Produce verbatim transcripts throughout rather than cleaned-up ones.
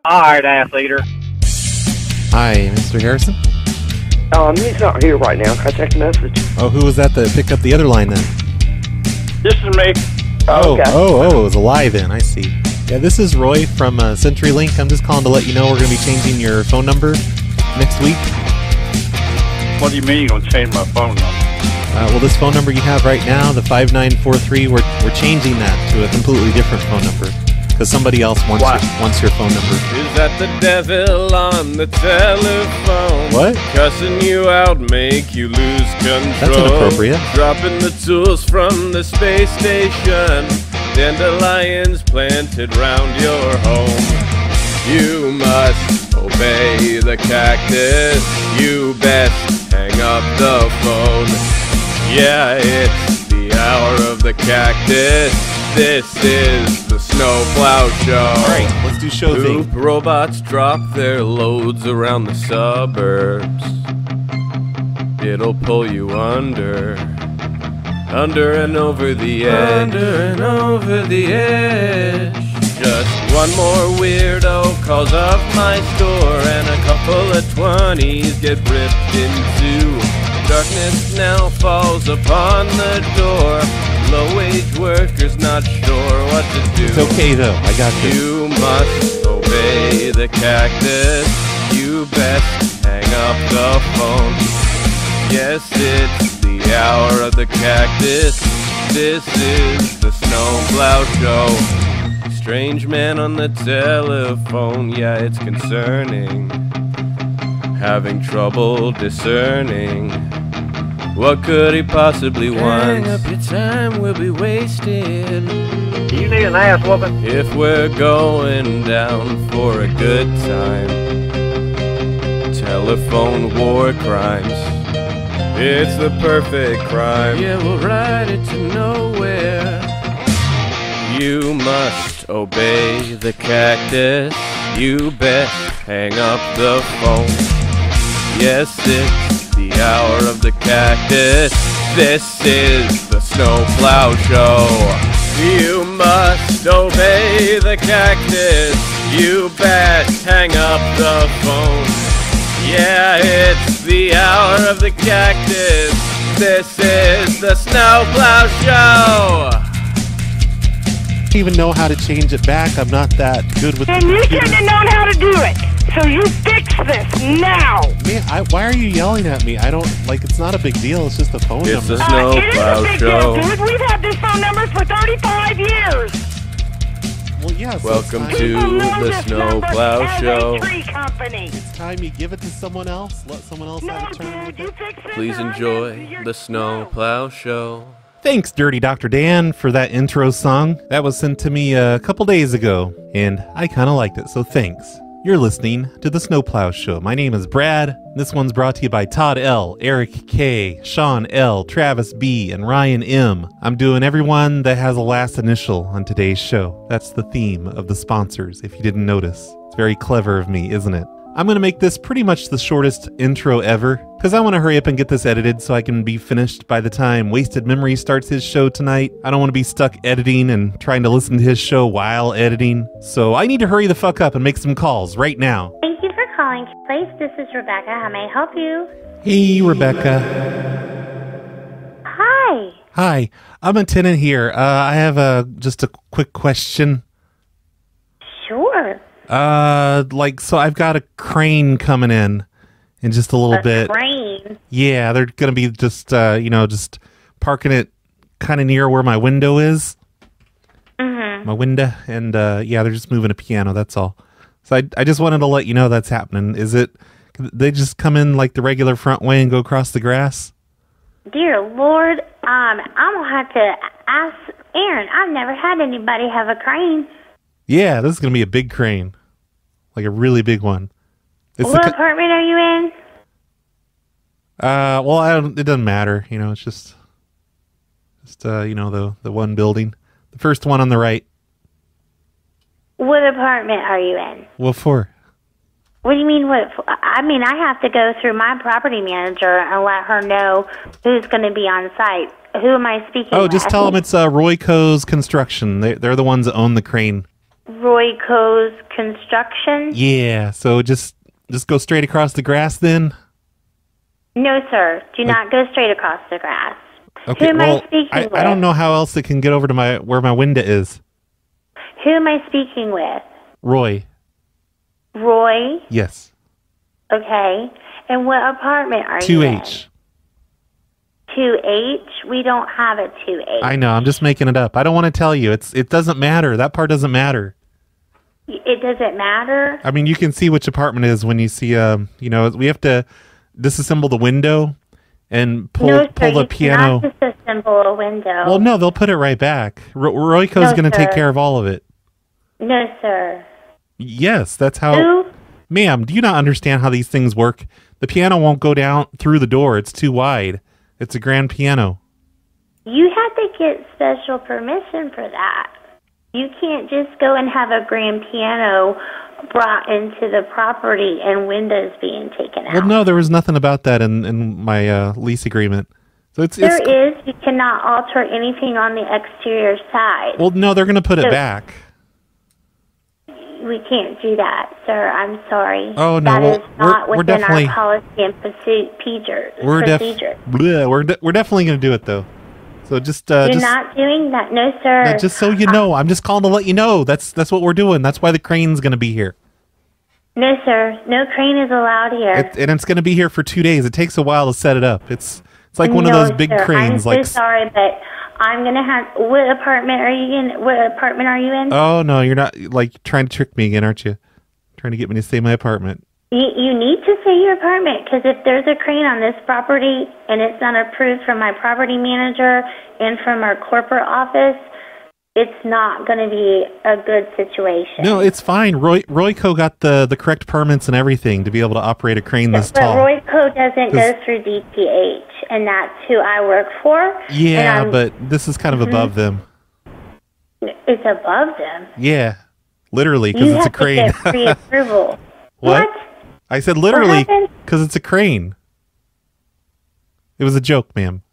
All right, ass eater. Hi, Mister Harrison? Um, he's not here right now. Can I take a message? Oh, who was that that picked up the other line then? This is me. Oh, okay. oh, oh, it was a lie then. I see. Yeah, this is Roy from uh, CenturyLink. I'm just calling to let you know we're going to be changing your phone number next week. What do you mean you're going to change my phone number? Uh, well, this phone number you have right now, the five nine four three, we're, we're changing that to a completely different phone number. Because somebody else wants your, wants your phone number. Is that the devil on the telephone? What? Cussing you out, make you lose control. That's inappropriate. Dropping the tools from the space station. Dandelions planted round your home. You must obey the cactus. You best hang up the phone. Yeah, it's the hour of the cactus. This is the Snowplow Show. Alright, let's do show Poop thing. robots drop their loads around the suburbs. It'll pull you under. Under and over the edge. Under and over the edge. Just one more weirdo calls up my store, and a couple of twenties get ripped into. Darkness now falls upon the door. Low-wage workers not sure what to do. It's okay though, I got this. You must obey the cactus. You best hang up the phone. Yes, it's the hour of the cactus. This is the Snowplow Show. Strange man on the telephone, yeah, it's concerning. Having trouble discerning. What could he possibly want? Hang up your time, we'll be wasted. Do you need an ass whooping? If we're going down for a good time. Telephone war crimes. It's the perfect crime. Yeah, we'll ride it to nowhere. You must obey the cactus. You best hang up the phone. Yes, it's the hour of the cactus. This is the Snowplow Show. You must obey the cactus. You best hang up the phone. Yeah, it's the hour of the cactus. This is the Snowplow Show. I don't even know how to change it back. I'm not that good with And the you computer. shouldn't have known how to do it. So you fix this now. Man, I, why are you yelling at me? I don't, like, it's not a big deal. It's just a phone It's number. the Uh, it is a Snowplow big Show. deal, dude. We've had this phone number for thirty-five years. Well, yeah, so Welcome it's to time, People know the this number Snowplow as Show. a tree company. it's time you give it to someone else. Let someone else No, have a turn with dude, you it. fix this. Please or I'm enjoy gonna- you're- the Snowplow Show. Thanks, Dirty Doctor Dan, for that intro song. That was sent to me a couple days ago, and I kind of liked it, so thanks. You're listening to The Snowplow Show. My name is Brad. This one's brought to you by Todd L., Eric K., Sean L., Travis B., and Ryan M. I'm doing everyone that has a last initial on today's show. That's the theme of the sponsors, if you didn't notice. It's very clever of me, isn't it? I'm going to make this pretty much the shortest intro ever, because I want to hurry up and get this edited so I can be finished by the time Wasted Memory starts his show tonight. I don't want to be stuck editing and trying to listen to his show while editing, so I need to hurry the fuck up and make some calls right now. Thank you for calling Place. This is Rebecca. How may I help you? Hey, Rebecca. Hi. Hi, I'm a tenant here. Uh, I have a just a quick question. Sure. Uh, like, so I've got a crane coming in in just a little A bit. crane. Yeah, they're gonna be just, uh, you know, just parking it kind of near where my window is. Mm-hmm. My window, and uh, yeah, they're just moving a piano. That's all. So I, I just wanted to let you know that's happening. Is it? They just come in like the regular front way and go across the grass? Dear Lord, um, I'm gonna have to ask Aaron. I've never had anybody have a crane. Yeah, this is gonna be a big crane, like a really big one. It's What the, ki- apartment are you in? uh, well, I don't, it doesn't matter. You know, it's just, just uh, you know, the the one building, the first one on the right. What apartment are you in? What for? What do you mean? What? I mean, I have to go through my property manager and let her know who's going to be on site. Who am I speaking Oh, with? just tell them it's uh, Royco's Construction. They they're the ones that own the crane. Royco's Construction? Yeah, so just just go straight across the grass then? No, sir. Do not go straight across the grass. Okay, Who am well, I speaking I, with? I don't know how else it can get over to my where my window is. Who am I speaking with? Roy. Roy? Yes. Okay. And what apartment are two you H. in? two H? We don't have a two H. I know, I'm just making it up. I don't want to tell you. It's It doesn't matter. That part doesn't matter. It doesn't matter? I mean, you can see which apartment it is when you see, um, you know, we have to disassemble the window and pull no, sir, pull the you piano. cannot disassemble a window. Well, no, they'll put it right back. Ro- Royco's No, going to take sir. care of all of it. No, sir. Yes, that's how... Who? Ma'am, do you not understand how these things work? The piano won't go down through the door. It's too wide. It's a grand piano. You had to get special permission for that. You can't just go and have a grand piano brought into the property and windows being taken out. Well, no, there was nothing about that in, in my uh, lease agreement. So it's, There it's is. You cannot alter anything on the exterior side. Well, no, they're going to put it So- back. We can't do that, sir. I'm sorry. Oh, no, That well, is not we're- we're within definitely- our policy and procedure. We're def- procedure. bleh, we're de- we're definitely going to do it though. So just uh, You're just not doing that, no, sir. uh, just so you know, I'm just calling to let you know. That's that's what we're doing. That's why the crane's going to be here. No, sir. No crane is allowed here. It, and it's going to be here for two days. It takes a while to set it up. It's it's like one no, of those big sir. cranes. I'm like so sorry, but I'm gonna have. What apartment are you in? What apartment are you in? Oh no, you're not like trying to trick me again, aren't you? Trying to get me to say my apartment. You, you need to say your apartment, because if there's a crane on this property and it's not approved from my property manager and from our corporate office, it's not going to be a good situation. No, it's fine. Roy Royco got the the correct permits and everything to be able to operate a crane this but tall. Royco doesn't go 'Cause- through D T H, and that's who I work for. Yeah, and I'm- but this is kind of Mhm. above them. It's above them. Yeah, literally, because You it's a have to crane. get pre-approval. What? I said literally happened? because it's a crane. It was a joke, ma'am.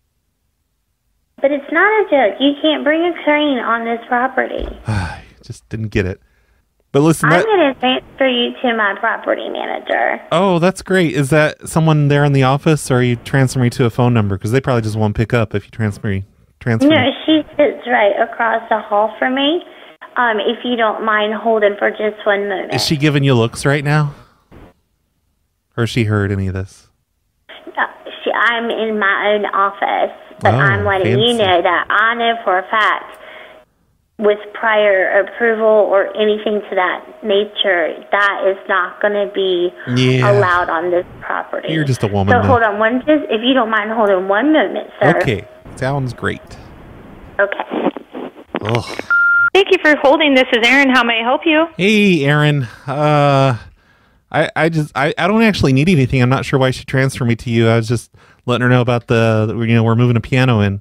But it's not a joke. You can't bring a crane on this property. I just didn't get it. But listen, I'm that, going to transfer you to my property manager. oh, that's great. Is that someone there in the office, or are you transferring me to a phone number? Because they probably just won't pick up if you transfer me. Transfer No, me. she sits right across the hall from me. Um, if you don't mind holding for just one moment. Is she giving you looks right now? Or has she heard any of this? Uh, she, I'm in my own office, but Oh, I'm letting you fancy. know that I know for a fact, with prior approval or anything to that nature, that is not going to be Yeah. allowed on this property. You're just a woman, So though. hold on one, just if you don't mind holding one moment, sir. Okay, sounds great. Okay. Ugh. Thank you for holding. This is Erin. How may I help you? Hey, Aaron. Uh, I, I just, I, I don't actually need anything. I'm not sure why she transferred me to you. I was just letting her know about the, you know, we're moving a piano in.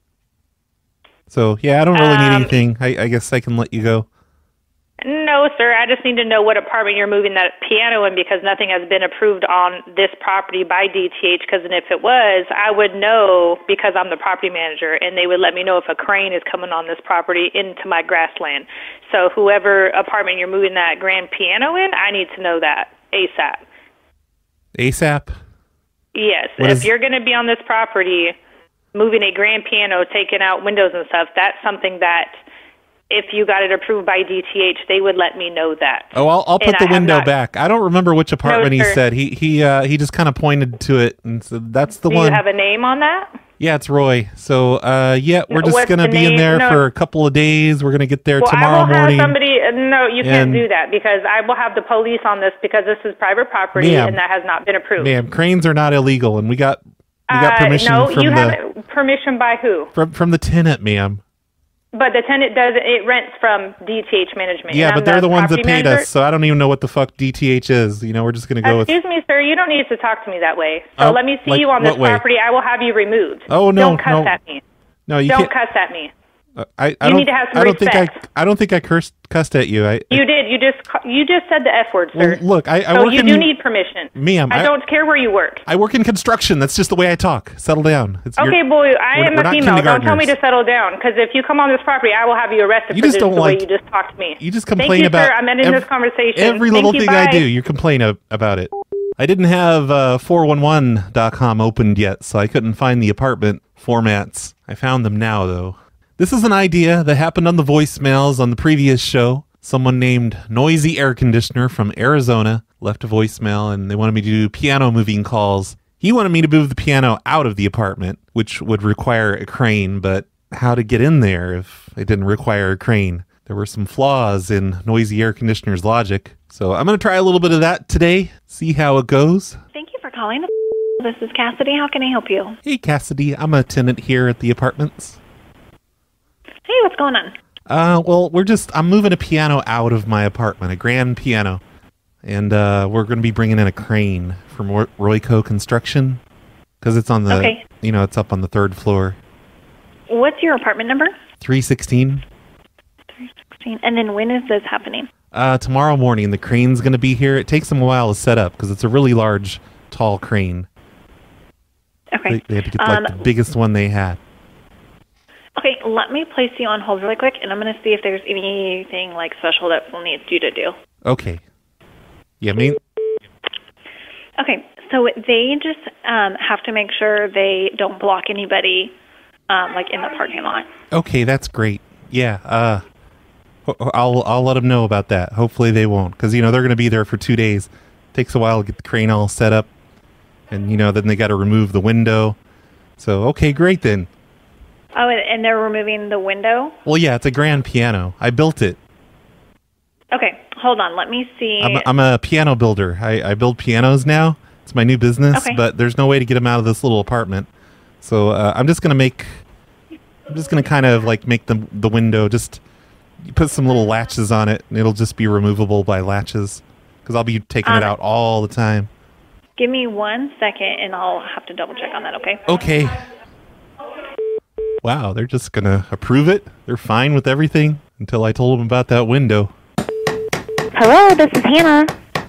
So, yeah, I don't really need Um, anything. I, I guess I can let you go. No, sir. I just need to know what apartment you're moving that piano in, because nothing has been approved on this property by D T H. Because if it was, I would know, because I'm the property manager, and they would let me know if a crane is coming on this property into my grassland. So whoever apartment you're moving that grand piano in, I need to know that ASAP. ASAP? Yes. What if is- you're going to be on this property moving a grand piano, taking out windows and stuff, that's something that if you got it approved by D T H, they would let me know that. Oh, I'll, I'll put And the I have window not- back. I don't remember which apartment he sir. said. He he uh, he just kind of pointed to it and said, that's the Do one. you have a name on that? Yeah, it's Roy. So, uh, yeah, we're No, just what's going to the be in name? there No. for a couple of days. We're going to get there Well, tomorrow I will morning. have somebody. uh, No, you can't And- do that, because I will have the police on this, because this is private property Ma'am. and that has not been approved. Ma'am, cranes are not illegal, and we got we got Uh, permission no, from you the have permission by who? from from the tenant, ma'am. But the tenant does it rents from D T H management. Yeah, and but I'm they're the ones that property paid manager. us, so I don't even know what the fuck D T H is. You know, we're just gonna go with. Excuse me, sir. You don't need to talk to me that way. So Oh, let me see like you on this what way? property. I will have you removed. Oh, no, Don't cuss no. at me. No, you Don't can't. cuss at me. Uh, I, I You don't, need to have some I don't think I. respect. I don't think I cursed cussed at you. I, You did. You just ca- you just said the F word, well, sir. look, I, I so work you in. do need permission. Ma'am, I, I- don't care where you work. I work in construction. That's just the way I talk. Settle down. It's, you're- Okay, boy, I we're- am we're a not female. Don't tell me to kindergartners. settle down, because if you come on this property, I will have you arrested You for just this, don't the like- way you just talked to me. You just complain Thank you, about sir. I'm ending ev- this conversation. every Thank little you, thing I bye. do. You complain a- about it. I didn't have uh, four one one dot com opened yet, so I couldn't find the apartment formats. I found them now, though. This is an idea that happened on the voicemails on the previous show. Someone named Noisy Air Conditioner from Arizona left a voicemail, and they wanted me to do piano moving calls. He wanted me to move the piano out of the apartment, which would require a crane, but how to get in there if it didn't require a crane? There were some flaws in Noisy Air Conditioner's logic. So I'm going to try a little bit of that today, see how it goes. Thank you for calling. This is Cassidy. How can I help you? Hey, Cassidy, I'm a tenant here at the apartments. Hey, what's going on? Uh, well, we're just, I'm moving a piano out of my apartment, a grand piano. And uh, we're going to be bringing in a crane from Roy- Royco Construction. Because it's on the, Okay. you know, it's up on the third floor. What's your apartment number? three sixteen. three sixteen. And then when is this happening? Uh, tomorrow morning, the crane's going to be here. It takes them a while to set up because it's a really large, tall crane. Okay. They, they had to get like Um, the biggest one they had. Okay, let me place you on hold really quick, and I'm going to see if there's anything like special that we'll need you to do. Okay. Yeah, me. Okay, so they just um, have to make sure they don't block anybody um, like in the parking lot. Okay, that's great. Yeah, uh, ho- I'll I'll let them know about that. Hopefully they won't, because you know they're going to be there for two days. Takes a while to get the crane all set up, and you know then they got to remove the window. So okay, great then. Oh, and, and they're removing the window? Well, yeah, it's a grand piano. I built it. Okay, hold on. Let me see. I'm a, I'm a piano builder. I, I build pianos now. It's my new business, Okay. but there's no way to get them out of this little apartment. So uh, I'm just gonna make. I'm just gonna kind of like make the the window just you put some little latches on it, and it'll just be removable by latches. Because I'll be taking it Um, out all the time. Give me one second, and I'll have to double check on that, okay? Okay. Wow, they're just gonna approve it. They're fine with everything until I told them about that window. Hello, this is Hannah.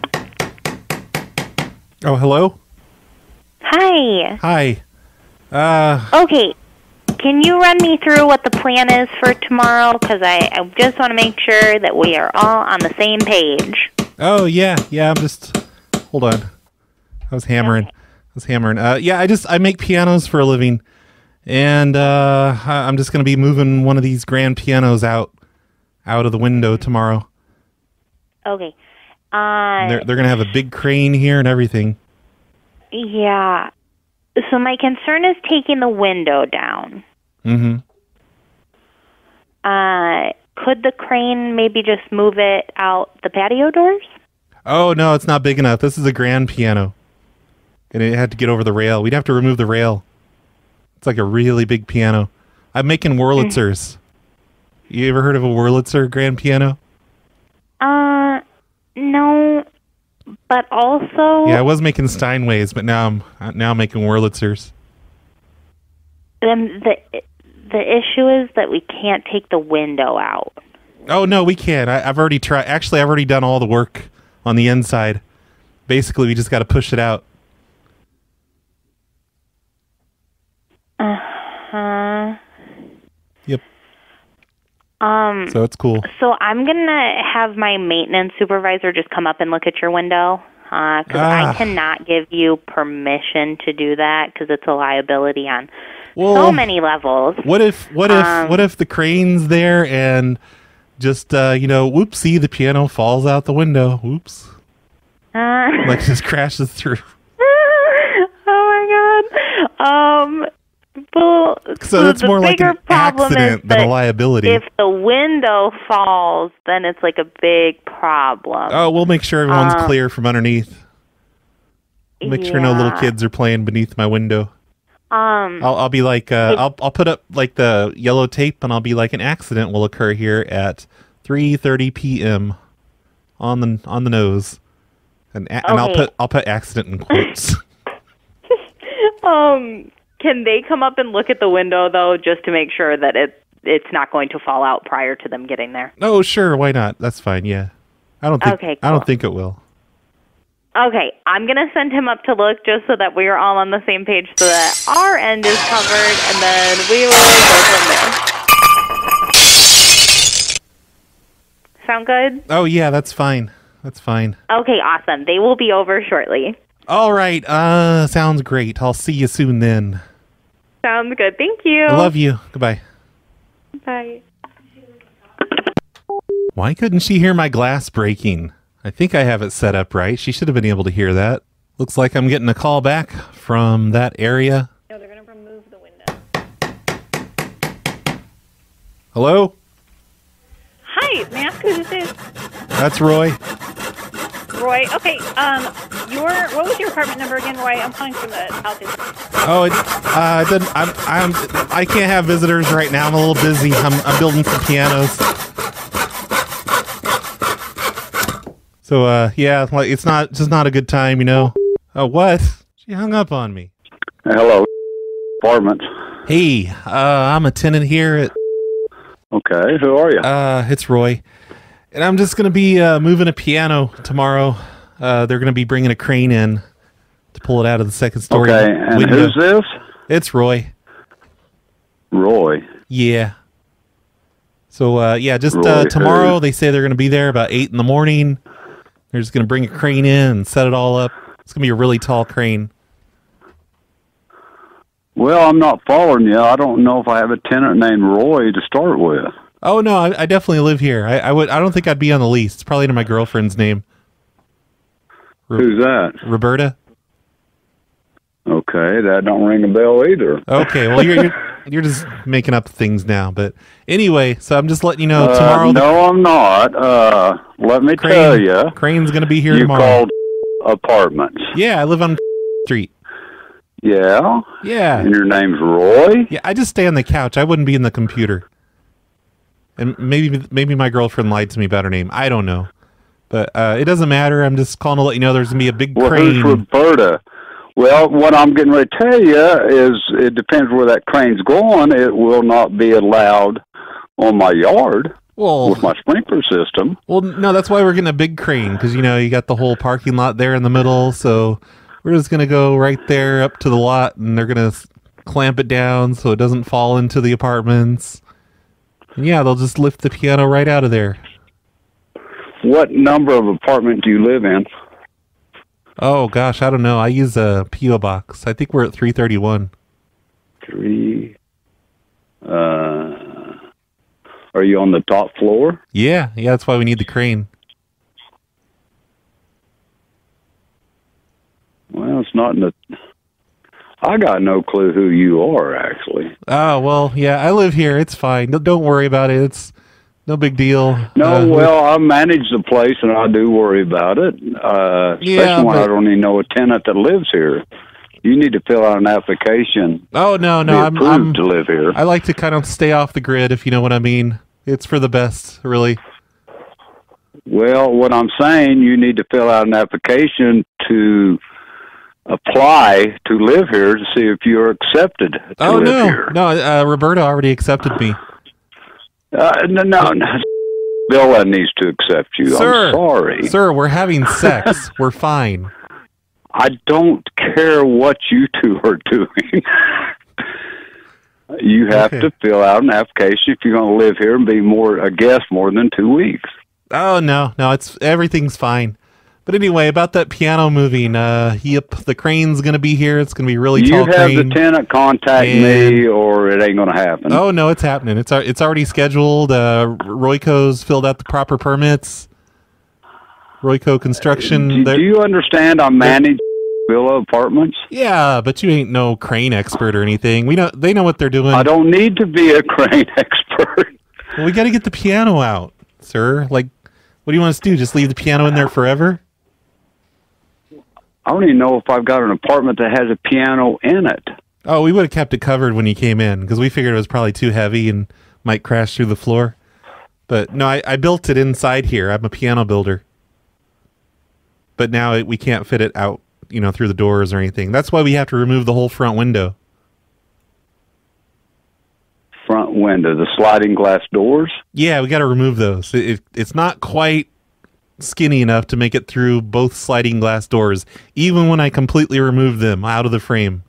Oh, hello. Hi. Hi. Uh, Okay, can you run me through what the plan is for tomorrow? Because I, I just want to make sure that we are all on the same page. oh yeah, yeah. I'm just. Hold on. I was hammering. I was hammering. Uh, yeah, I just I make pianos for a living, and uh, I- I'm just gonna be moving one of these grand pianos out, out of the window tomorrow. Okay. And Uh, they're they're gonna have a big crane here and everything. yeah. So my concern is taking the window down. Mm-hmm. Uh, could the crane maybe just move it out the patio doors? Oh no, it's not big enough. This is a grand piano, and it had to get over the rail. We'd have to remove the rail. It's like a really big piano. I'm making Wurlitzers. You ever heard of a Wurlitzer grand piano? Uh, no. But also, Yeah, I was making Steinways, but now I'm now I'm making Wurlitzers. um, the the issue is that we can't take the window out. Oh no, we can. I, I've already tried. Actually, I've already done all the work on the inside. Basically, we just got to push it out. Uh huh. Yep. Um. So it's cool. So I'm gonna have my maintenance supervisor just come up and look at your window, because Ah. I cannot give you permission to do that because it's a liability on Well, so many levels. What if what if Um, what if the crane's there and just uh, you know, whoopsie, the piano falls out the window. Whoops. Uh, Like just crashes through. oh my god. Um. Well, So that's the more like bigger an problem accident is than a that liability. if the window falls, then it's like a big problem. Oh, we'll make sure everyone's Uh, clear from underneath. We'll make sure no little yeah. kids are playing beneath my window. Um. I'll I'll be like uh, It- I'll I'll put up like the yellow tape and I'll be like an accident will occur here at three thirty p.m. on the on the nose, and a- and I'll Okay. put I'll put accident in quotes. Um. Can they come up and look at the window though, just to make sure that it it's not going to fall out prior to them getting there. Oh, sure. Why not? That's fine. Yeah. I don't think, Okay, I don't cool. think it will. Okay, I'm going to send him up to look just so that we are all on the same page so that our end is covered, and then we will go from there. Sound good? Oh, yeah, that's fine. That's fine. Okay, awesome. They will be over shortly. All right. Uh, sounds great. I'll see you soon then. Sounds good. Thank you. I love you. Goodbye. Bye. Why couldn't she hear my glass breaking? I think I have it set up right. She should have been able to hear that. Looks like I'm getting a call back from that area. No, they're going to remove the window. Hello? Hi, may I ask who this is? That's Roy. Roy. Okay, um, your, what was your apartment number again, Roy? I'm calling from the South District. Oh, it, uh, it doesn't, I'm, I'm, I can't have visitors right now. I'm a little busy. I'm, I'm building some pianos. So, uh, yeah, like it's not just not a good time, you know. Oh, what? She hung up on me. Hello, apartment. Hey, uh, I'm a tenant here at. Okay, who are you? Uh, it's Roy, and I'm just gonna be uh, moving a piano tomorrow. Uh, they're gonna be bringing a crane in to pull it out of the second story. Okay, and window. who's this? It's Roy. Roy. Yeah. So, uh, yeah, just Roy uh, tomorrow. who? They say they're gonna be there about eight in the morning. They're just going to bring a crane in and set it all up. It's going to be a really tall crane. Well, I'm not following you. I don't know if I have a tenant named Roy to start with. Oh, no, I, I definitely live here. I, I would. I don't think I'd be on the lease. It's probably to my girlfriend's name. Ro- Who's that? Roberta. Okay, that don't ring a bell either. Okay, well, you're, you're, you're just making up things now. But anyway, so I'm just letting you know tomorrow. Uh, the no, I'm not. Uh, let me crane, tell you. Crane's going to be here you tomorrow. called apartments. Yeah, I live on Street. Yeah? Yeah. And your name's Roy? Yeah, I just stay on the couch. I wouldn't be in the computer. And maybe maybe my girlfriend lied to me about her name. I don't know. But uh, it doesn't matter. I'm just calling to let you know there's going to be a big Well, crane. who's Roberta? Well, what I'm getting ready to tell you is it depends where that crane's going. It will not be allowed on my yard well, with my sprinkler system. Well, no, that's why we're getting a big crane, because, you know, you got the whole parking lot there in the middle. So we're just going to go right there up to the lot, and they're going to clamp it down so it doesn't fall into the apartments. And yeah, they'll just lift the piano right out of there. What number of apartment do you live in? Oh, gosh, I don't know. I use a P O box. I think we're at three thirty-one. Three. Uh, are you on the top floor? Yeah, yeah, that's why we need the crane. Well, it's not in the... I got no clue who you are, actually. Oh, well, yeah, I live here. It's fine. No, don't worry about it. It's no big deal. No, uh, well, I manage the place, and I do worry about it, uh, especially Yeah, when but- I don't even know a tenant that lives here. You need to fill out an application Oh, no, no, to be I'm, approved I'm to live here. I like to kind of stay off the grid, if you know what I mean. It's for the best, really. Well, what I'm saying, you need to fill out an application to apply to live here to see if you're accepted to Oh, live no, here. no, uh, Roberta already accepted me. Uh, no, no, no. Billa needs to accept you. Sir, I'm sorry. Sir, we're having sex. We're fine. I don't care what you two are doing. You have Okay. to fill out an application if you're going to live here and be more a guest more than two weeks. Oh, no, no, it's everything's fine. But anyway, about that piano moving, uh, yep, the crane's going to be here. It's going to be a really You tall have crane. the tenant contact And- me, or it ain't going to happen. Oh, no, it's happening. It's al- it's already scheduled. Uh, Royco's filled out the proper permits. Royco Construction. do, they're- do you understand? I manage Villa Apartments. Yeah, but you ain't no crane expert or anything. We know they know what they're doing. I don't need to be a crane expert. Well, we got to get the piano out, sir. Like, what do you want us to do? Just leave the piano in there forever? I don't even know if I've got an apartment that has a piano in it. Oh, we would have kept it covered when you came in because we figured it was probably too heavy and might crash through the floor. But no, I, I built it inside here. I'm a piano builder. But now it, we can't fit it out, you know, through the doors or anything. That's why we have to remove the whole front window. Front window, the sliding glass doors? Yeah, we got to remove those. It, it, it's not quite skinny enough to make it through both sliding glass doors, even when I completely remove them out of the frame.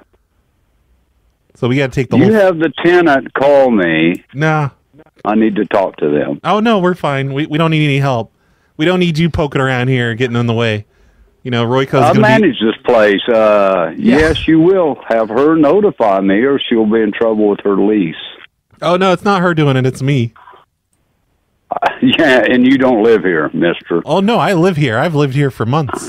So we got to take the you whole... You have the tenant call me. Nah. I need to talk to them. Oh, no, we're fine. We we don't need any help. We don't need you poking around here getting in the way. You know, Royco's I gonna manage be... this place. Uh, yeah. Yes, you will have her notify me or she'll be in trouble with her lease. Oh, no, it's not her doing it. It's me. Uh, yeah, and you don't live here, mister. Oh, no, I live here. I've lived here for months.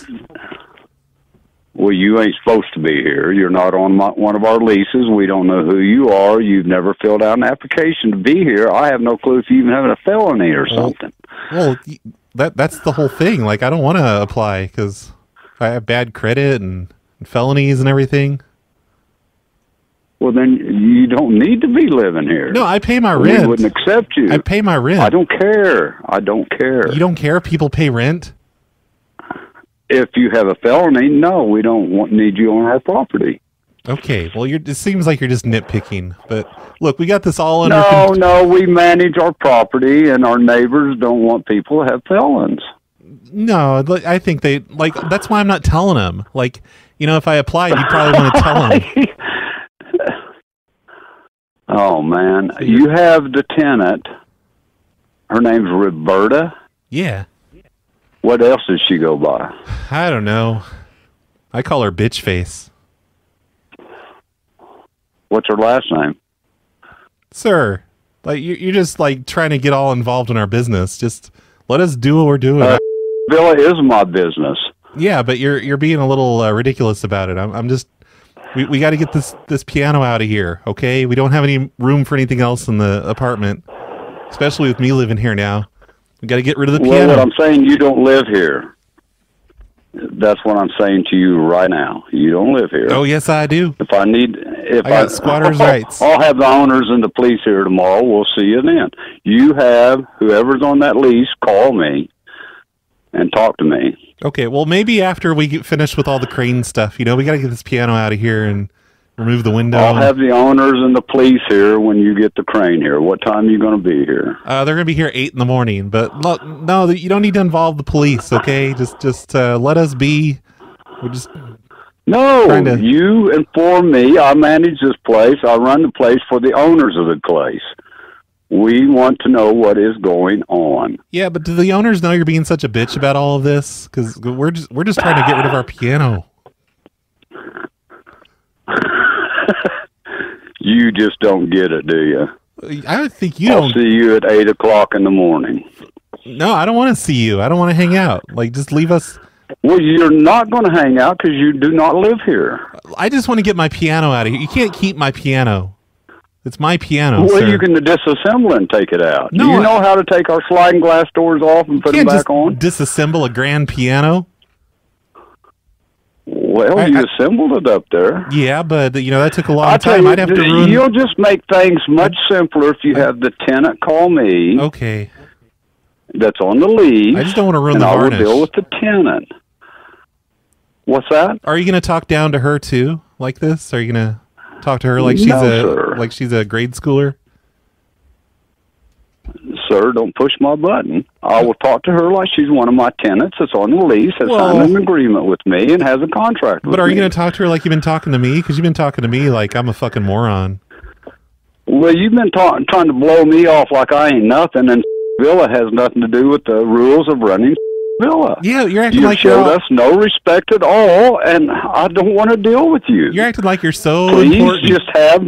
Well, you ain't supposed to be here. You're not on my, one of our leases. We don't know who you are. You've never filled out an application to be here. I have no clue if you even have a felony or something. Well, well that that's the whole thing. Like, I don't want to apply because I have bad credit and, and felonies and everything. Well, then you don't need to be living here. No, I pay my rent. We wouldn't accept you. I pay my rent. I don't care. I don't care. You don't care if people pay rent? If you have a felony, no, we don't want, need you on our property. Okay, well, you're, it seems like you're just nitpicking. But look, we got this all under No, no, we manage our property, and our neighbors don't want people to have felons. No, I think they, like, that's why I'm not telling them. Like, you know, if I applied, you'd probably want to tell them. Oh, man. You have the tenant. Her name's Roberta? Yeah. What else does she go by? I don't know. I call her Bitch Face. What's her last name? Sir, like you, you're just like trying to get all involved in our business. Just let us do what we're doing. Uh, Villa is my business. Yeah, but you're you're being a little uh, ridiculous about it. I'm, I'm just. We we got to get this this piano out of here. Okay, we don't have any room for anything else in the apartment, especially with me living here now. We got to get rid of the piano. Well, what I'm saying, you don't live here. That's what I'm saying to you right now. You don't live here. Oh, yes, I do. If I need, if I got I, squatters' rights. I'll have the owners and the police here tomorrow. We'll see you then. You have whoever's on that lease call me and talk to me. Okay, well, maybe after we get finished with all the crane stuff, you know, we got to get this piano out of here and remove the window. I'll have the owners and the police here when you get the crane here. What time are you going to be here? Uh, they're going to be here at eight in the morning. But look, no, you don't need to involve the police, okay? Just just uh, let us be. We're just No, to... you inform me. I manage this place. I run the place for the owners of the place. We want to know what is going on. Yeah, but do the owners know you're being such a bitch about all of this? Because we're just, we're just trying to get rid of our piano. You just don't get it, do you? I don't think you I'll don't. see you at eight o'clock in the morning. No, I don't want to see you. I don't want to hang out. Like, just leave us. Well, you're not going to hang out because you do not live here. I just want to get my piano out of here. You can't keep my piano. It's my piano, Well, sir. you can disassemble and take it out. No, do you know I... how to take our sliding glass doors off and put them back on? Disassemble a grand piano? Well, I, you I, assembled it up there. Yeah, but you know that took a long I'll time. You, I'd have to ruin. You'll just make things much simpler if you have the tenant call me. Okay. That's on the lease. I just don't want to ruin and the I varnish. will deal with the tenant. What's that? Are you going to talk down to her too, like this? Are you going to talk to her like she's no, a sir. like she's a grade schooler? Sir, don't push my button. I will talk to her like she's one of my tenants that's on the lease, has well, signed an agreement with me, and has a contract with me. But are you going to talk to her like you've been talking to me? Because you've been talking to me like I'm a fucking moron. Well, you've been ta- trying to blow me off like I ain't nothing, and Villa has nothing to do with the rules of running Villa. Yeah, you're acting you like showed you're all... us no respect at all, and I don't want to deal with you. You're acting like you're so Please important. just have...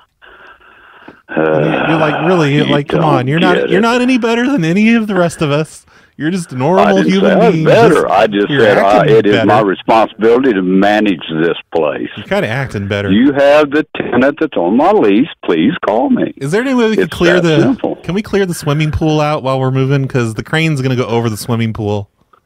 Uh, you're like really you're like come on you're not it. you're not any better than any of the rest of us. You're just a normal I didn't human say being. better. Just, I just said I, it is better. my responsibility to manage this place. You're kind of acting better. You have the tenant that's on my lease. Please call me. Is there any way we can it's clear that the? Simple. Can we clear the swimming pool out while we're moving? Because the crane's going to go over the swimming pool.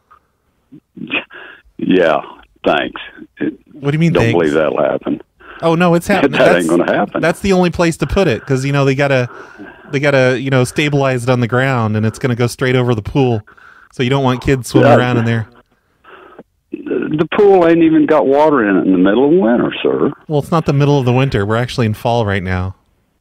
Yeah. Thanks. What do you mean? Don't thanks? believe that'll happen. Oh no, it's happening. that that's, ain't going to happen. That's the only place to put it because you know they gotta, they gotta you know stabilize it on the ground and it's going to go straight over the pool. So you don't want kids swimming yeah. around in there. The pool ain't even got water in it in the middle of winter, sir. Well, it's not the middle of the winter. We're actually in fall right now.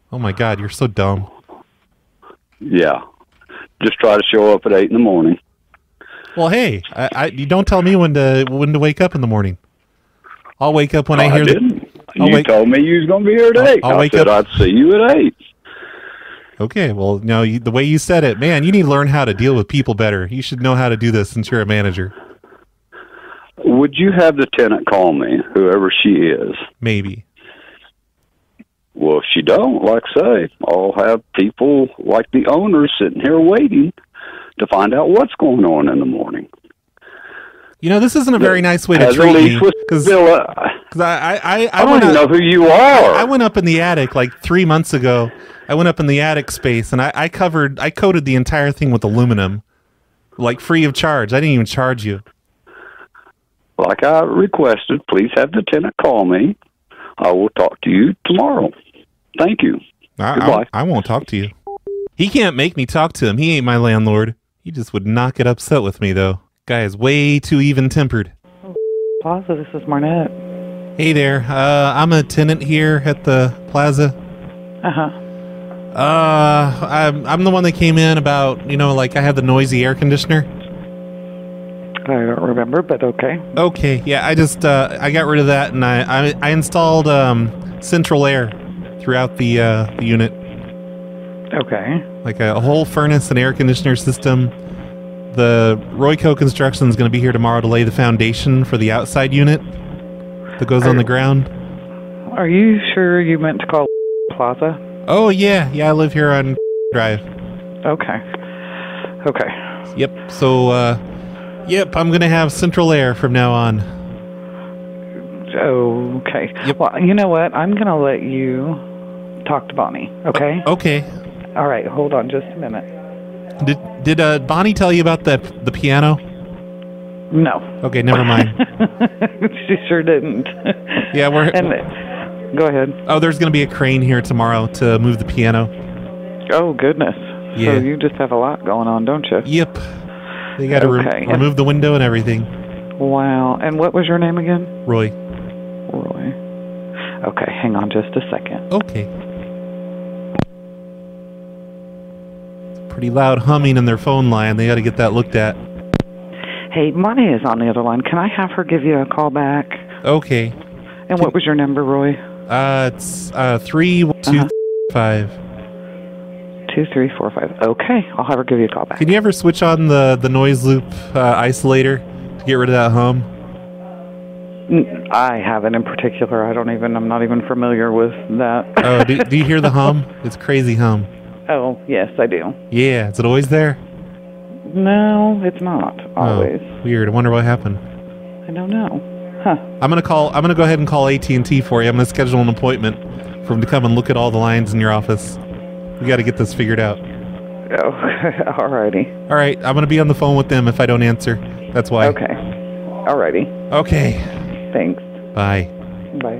Oh my God, you're so dumb. Yeah. Just try to show up at eight in the morning. Well, hey, I, I, you don't tell me when to when to wake up in the morning. I'll wake up when I I hear didn't. the... I'll You wake, told me you was going to be here at I'll- eight. I'll I wake said up- I'd see you at eight. Okay, well, no, you, the way you said it, man, you need to learn how to deal with people better. You should know how to do this since you're a manager. Would you have the tenant call me, whoever she is? Maybe. Well, if she don't, like I say, I'll have people like the owner sitting here waiting to find out what's going on in the morning. You know, this isn't a very nice way to Has a treat lease me. with Because Villa. I, I, I, I don't went even up, know who you are. I went up in the attic like three months ago. I went up in the attic space, and I, I covered, I coated the entire thing with aluminum, like free of charge. I didn't even charge you. Like I requested, please have the tenant call me. I will talk to you tomorrow. Thank you. I, Goodbye. I, I won't talk to you. He can't make me talk to him. He ain't my landlord. He just would not get upset with me, though. Guy is way too even-tempered. Plaza, this is Marnette. Hey there. Uh, I'm a tenant here at the plaza. Uh-huh. Uh, I'm, I'm the one that came in about, you know, like I have the noisy air conditioner. I don't remember, but okay. Okay, yeah, I just, uh, I got rid of that, and I, I, I installed, um, central air throughout the, uh, the unit. Okay. Like a, a whole furnace and air conditioner system. The Royco Construction is going to be here tomorrow to lay the foundation for the outside unit that goes Are, on the ground. Are you sure you meant to call Plaza? Oh, yeah, yeah, I live here on Drive. Okay. Okay. Yep, so, uh, yep, I'm going to have central air from now on. Okay. Yep. Well, you know what? I'm going to let you talk to Bonnie, okay? Uh, okay. All right, hold on just a minute. Did did uh, Bonnie tell you about the the piano? No. Okay, never mind. She sure didn't. Yeah, we're... And, go ahead. Oh, there's going to be a crane here tomorrow to move the piano. Oh, goodness. Yeah. So you just have a lot going on, don't you? Yep. They got to Okay. re- remove the window and everything. Wow. And what was your name again? Roy. Roy. Okay, hang on just a second. Okay. Pretty loud humming in their phone line. They got to get that looked at. Hey, Bonnie is on the other line. Can I have her give you a call back? Okay. And what was your number, Roy? Uh, it's uh three two Uh-huh. five. Two, three, four, five. Okay, I'll have her give you a call back. Can you ever switch on the the noise loop uh, isolator to get rid of that hum? N- I haven't in particular. I don't even. I'm not even familiar with that. Oh, do, do you hear the hum? It's crazy hum. Oh, yes, I do. Yeah, is it always there? No, it's not always. Oh, weird. I wonder what happened. I don't know. Huh. I'm gonna call. I'm gonna go ahead and call A T and T for you. I'm gonna schedule an appointment for them to come and look at all the lines in your office. We got to get this figured out. Oh, alrighty. All right, I'm gonna be on the phone with them if I don't answer. That's why. Okay. Alrighty. Okay. Thanks. Bye. Bye.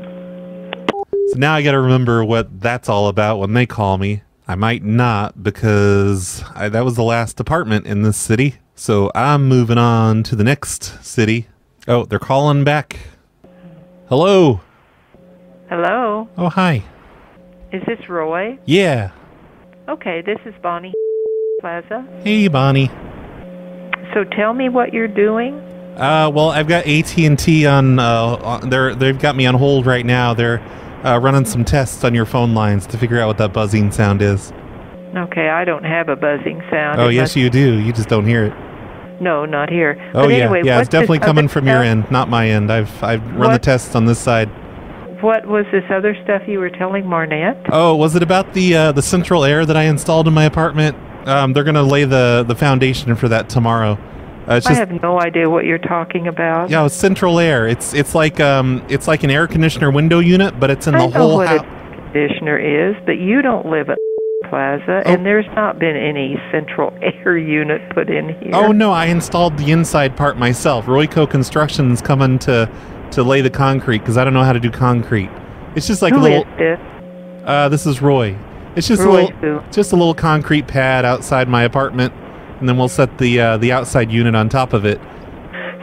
So now I got to remember what that's all about when they call me. I might not because I, that was the last apartment in this city. So I'm moving on to the next city. Oh, they're calling back. Hello. Hello. Oh, hi. Is this Roy? Yeah. Okay, this is Bonnie Plaza. Hey, Bonnie. So tell me what you're doing. Uh, well, I've got A T and T on. Uh, on they're they've got me on hold right now. They're uh, running some tests on your phone lines to figure out what that buzzing sound is. Okay, I don't have a buzzing sound. Oh, It yes, must- you do. You just don't hear it. No, not here. Oh, but yeah, anyway, yeah. what's It's definitely this coming other from your stuff? end, not my end. I've I've run the What? tests on this side. What was this other stuff you were telling Marnette? Oh, was it about the uh, the central air that I installed in my apartment? Um, they're gonna lay the the foundation for that tomorrow. Uh, it's I just have no idea what you're talking about. yeah, it's central air. It's it's like um it's like an air conditioner window unit, but it's in the I know whole what house. a conditioner is, but you don't live at Plaza, Oh. and there's not been any central air unit put in here. Oh no, I installed the inside part myself. Royco Construction's coming to to lay the concrete because I don't know how to do concrete. It's just like Who a little. is this? Uh, this is Roy. It's just Roy a little, just a little concrete pad outside my apartment, and then we'll set the uh, the outside unit on top of it.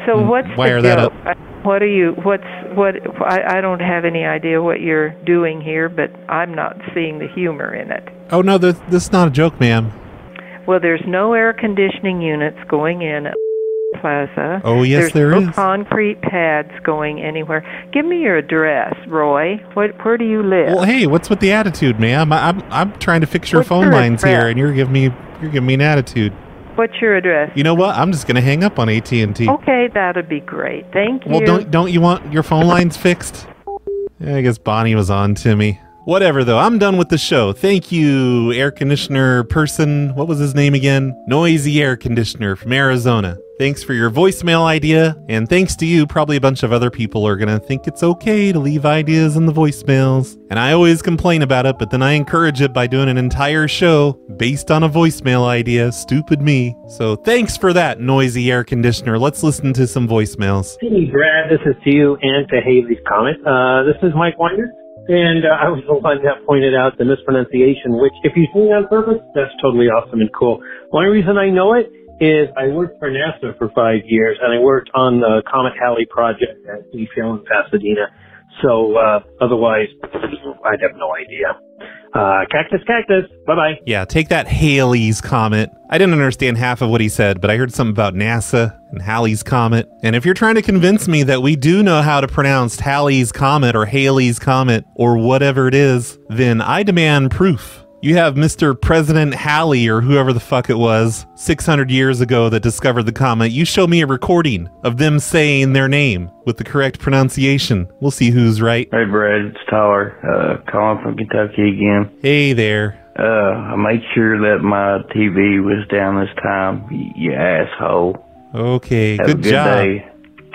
So what's wire the that joke? up. What are you? What's what? I, I don't have any idea what you're doing here, but I'm not seeing the humor in it. Oh, no, this, this is not a joke, ma'am. Well, there's no air conditioning units going in at Plaza. Oh, yes, there's there no is. concrete pads going anywhere. Give me your address, Roy. What, where do you live? Well, hey, what's with the attitude, ma'am? I'm I'm trying to fix your What's phone your lines address? here, and you're giving me you're giving me an attitude. What's your address? You know what? I'm just gonna hang up on A T and T. Okay, that'd be great. Thank you. Well, don't don't you want your phone lines fixed? Yeah, I guess Bonnie was on to me. Whatever, though. I'm done with the show. Thank you, air conditioner person. What was his name again? Noisy air conditioner from Arizona. Thanks for your voicemail idea, and thanks to you, probably a bunch of other people are gonna think it's okay to leave ideas in the voicemails. And I always complain about it, but then I encourage it by doing an entire show based on a voicemail idea. Stupid me. So thanks for that, noisy air conditioner. Let's listen to some voicemails. Hey, Brad, this is to you and to Haley's comment. Uh, this is Mike Winder, and uh, I was the one that pointed out the mispronunciation, which, if you think on purpose, that's totally awesome and cool. Only reason I know it is I worked for NASA for five years, and I worked on the Comet Halley project at D P L in Pasadena. So, uh, otherwise, I'd have no idea. Uh, cactus, cactus. Bye-bye. Yeah, take that Halley's Comet. I didn't understand half of what he said, but I heard something about NASA and Halley's Comet. And if you're trying to convince me that we do know how to pronounce Halley's Comet or Halley's Comet or whatever it is, then I demand proof. You have Mister President Halley, or whoever the fuck it was, six hundred years ago that discovered the comet. You show me a recording of them saying their name with the correct pronunciation. We'll see who's right. Hey, Brad, it's Tyler, uh, calling from Kentucky again. Hey there. Uh, I made sure that my T V was down this time, y- you asshole. Okay, Have good, a good job. day.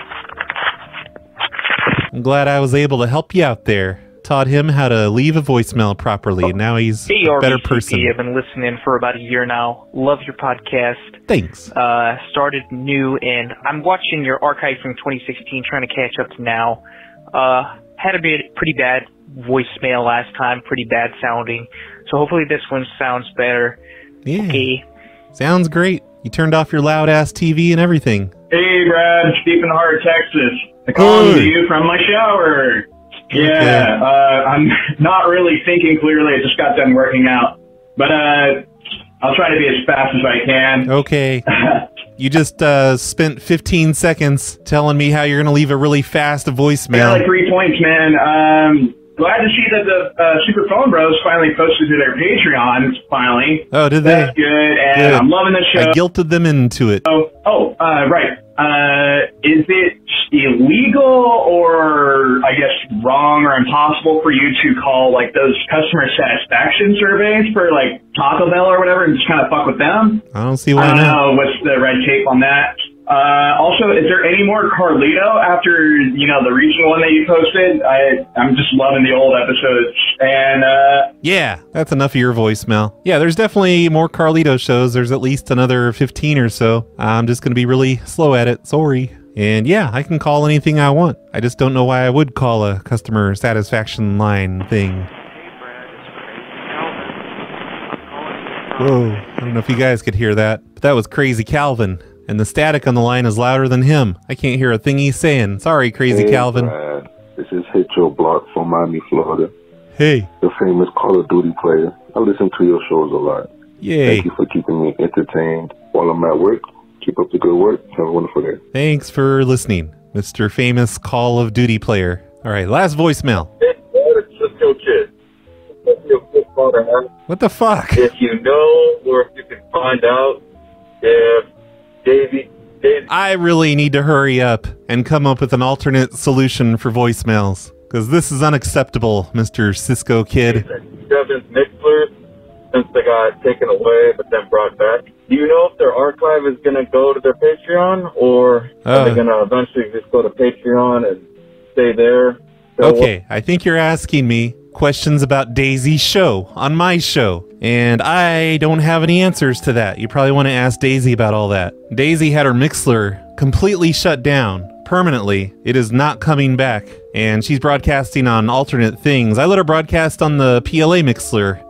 I'm glad I was able to help you out there. Taught him how to leave a voicemail properly, and now he's Hey, a better R B C P, person. I've been listening for about a year now. Love your podcast. Thanks. Uh, started new, and I'm watching your archive from twenty sixteen, trying to catch up to now. Uh, had a bit, pretty bad voicemail last time, pretty bad sounding. So hopefully this one sounds better. Yeah. Okay. Sounds great. You turned off your loud-ass T V and everything. Hey, Brad, deep in the heart of Texas. I'm calling Hey. to you from my shower. Okay. Yeah, uh, I'm not really thinking clearly. I just got done working out. But uh, I'll try to be as fast as I can. Okay. You just uh, spent fifteen seconds telling me how you're going to leave a really fast I got voicemail. like three points, man. Um, glad to see that the uh, Super Phone Bros finally posted to their Patreon, finally. Oh, did they? That's good, and Good. I'm loving the show. I guilted them into it. Oh, oh, uh, right. Uh, is it illegal or, I guess, wrong or impossible for you to call, like, those customer satisfaction surveys for, like, Taco Bell or whatever and just kind of fuck with them? I don't see why I don't not. know. What's the red tape on that? Uh, also, is there any more Carlito after, you know, the recent one that you posted? I, I'm just loving the old episodes. And, uh, Yeah, that's enough of your voicemail. Yeah, there's definitely more Carlito shows. There's at least another fifteen or so. I'm just going to be really slow at it. Sorry. And yeah, I can call anything I want. I just don't know why I would call a customer satisfaction line thing. Whoa, I don't know if you guys could hear that, but that was Crazy Calvin. And the static on the line is louder than him. I can't hear a thing he's saying. Sorry, Crazy Hey, Calvin. Brad. This is Hit Your Block from Miami, Florida. Hey. The famous Call of Duty player. I listen to your shows a lot. Yay. Thank you for keeping me entertained while I'm at work. Keep up the good work. Have a wonderful day. Thanks for listening, Mister Famous Call of Duty player. All right, last voicemail. Cisco kid. What the fuck? If you know, or if you can find out if Davey, Davey I really need to hurry up and come up with an alternate solution for voicemails, because this is unacceptable, Mister Cisco Kid. Devin's Mixler, since they got taken away but then brought back. Do you know if their archive is going to go to their Patreon, or Uh. are they going to eventually just go to Patreon and stay there? So Okay, I think you're asking me questions about Daisy's show on my show, and I don't have any answers to that. You probably want to ask Daisy about all that. Daisy had her Mixler completely shut down permanently. It is not coming back, and she's broadcasting on alternate things. I let her broadcast on the P L A Mixler,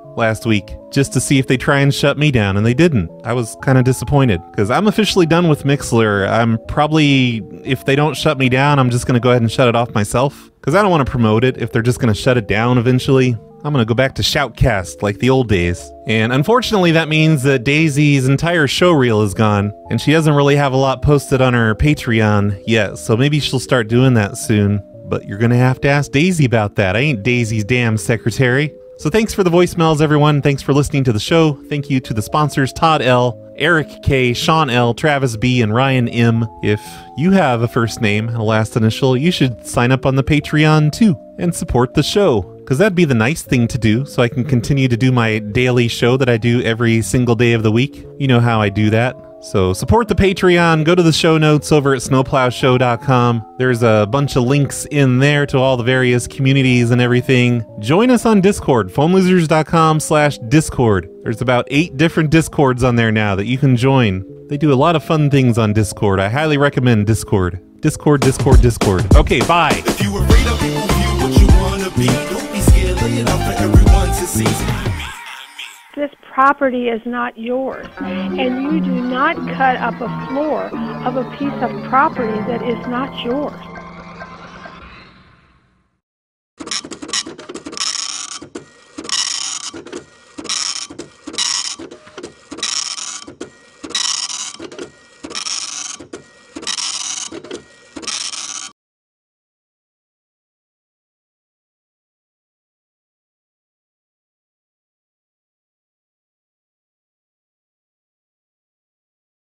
last week just to see if they try and shut me down, and they didn't. I was kind of disappointed because I'm officially done with Mixlr. I'm probably, if they don't shut me down, I'm just going to go ahead and shut it off myself because I don't want to promote it if they're just going to shut it down eventually. I'm going to go back to Shoutcast like the old days. And unfortunately, that means that Daisy's entire show reel is gone, and she doesn't really have a lot posted on her Patreon yet, so maybe she'll start doing that soon. But you're going to have to ask Daisy about that. I ain't Daisy's damn secretary. So thanks for the voicemails, everyone. Thanks for listening to the show. Thank you to the sponsors, Todd L., Eric K., Sean L., Travis B., and Ryan M. If you have a first name and a last initial, you should sign up on the Patreon too and support the show, because that'd be the nice thing to do so I can continue to do my daily show that I do every single day of the week. You know how I do that. So support the Patreon, go to the show notes over at snowplow show dot com. There's a bunch of links in there to all the various communities and everything. Join us on Discord, phone losers dot com slash discord. There's about eight different Discords on there now that you can join. They do a lot of fun things on Discord. I highly recommend Discord. Discord, Discord, Discord. Okay, bye. If you afraid of people view what you wanna be, don't be scared, lay it out for everyone to see. This property is not yours, and you do not cut up a floor of a piece of property that is not yours.